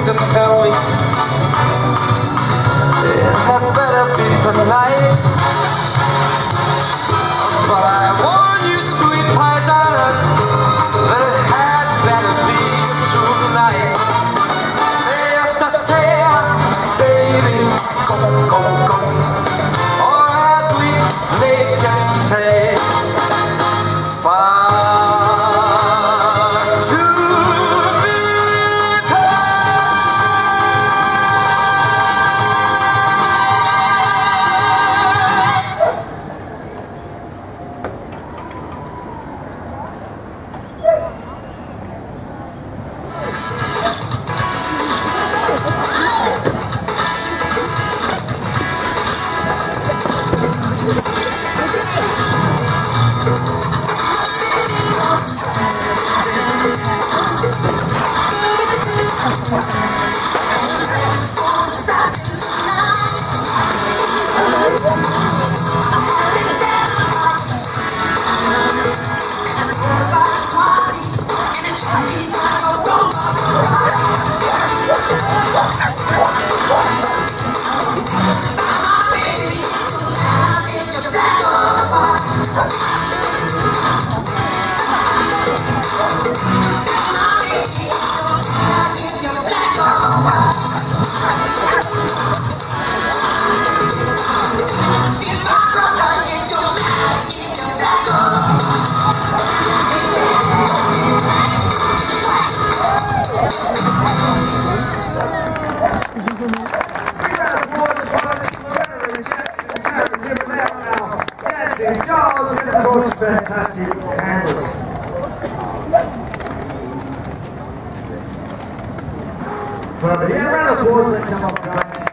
to tell me it had better be tonight. But I warn you, sweet paisanas, that it had better be tonight. They used to say, baby, go, go, go, or as we make it say, far to be dogs and of course fantastic handles. Perfect. Yeah, a round of applause, then come up, guys.